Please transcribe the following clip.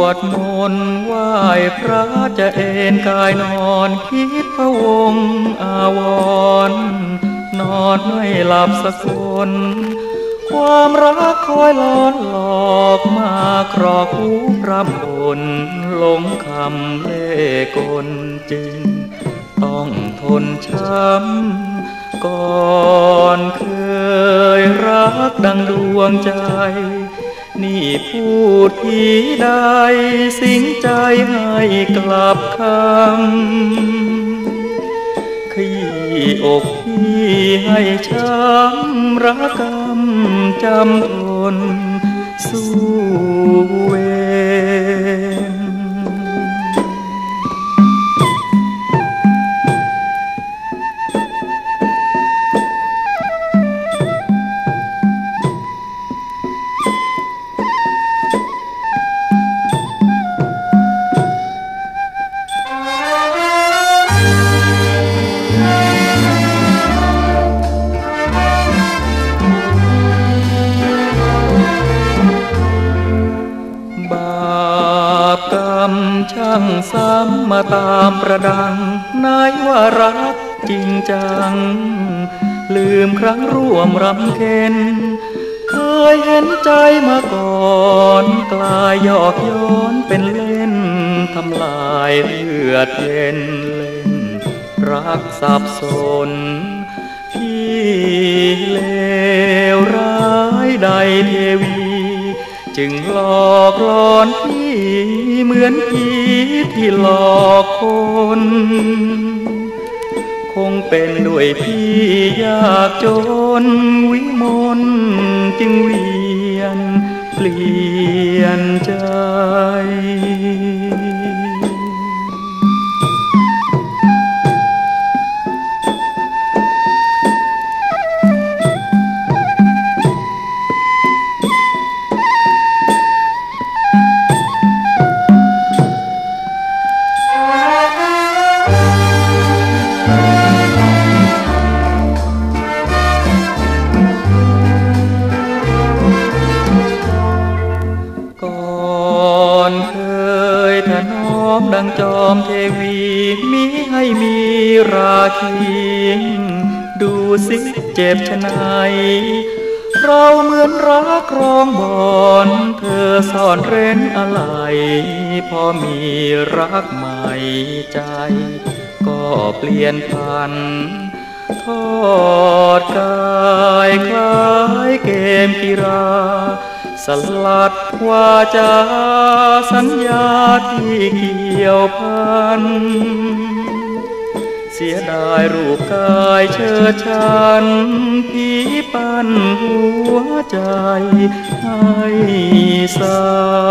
ดมนต์ไหว้พระจะเอนกายนอนคิดพะวงอาวรณ์นอนไม่หลับสักคนความรักคอยล้อนหลอกมากรอกหูพร่ำบ่นหลงคำเล่กลจริงต้องทนช้ำก่อนเคยรักดังดวงใจนี่พูดทีใดสิงใจให้กลับคำขยี้อกพี่ให้ช้ำระกำจำทนสู้เวรช่างซ้ำมาตามประดังนายว่ารักจริงจังลืมครั้งร่วมรำเค็นเคยเห็นใจมาก่อนกลายหยอกย้อนเป็นเล่นทำลายเลือดเย็นเล่นรักสับสนพี่เลวร้ายใดเทวีจึงหลอกหลอนพี่เหมือนผีที่หลอกคนคงเป็นด้วยพี่ยากจนวิมลจึงเวียนเปลี่ยนใจดังจอมเทวีมิให้มีราคีดูสิเจ็บชะไหนเราเหมือนรักครองบ่อนเธอซ่อนเร้นอะไรพอมีรักใหม่ใจก็เปลี่ยนพันทอดกายคล้ายเกมกีฬาสลัดวาจาสัญญาที่เกี่ยวพันเสียดายรูปกายเชิดชันผีปั้นหัวใจให้สา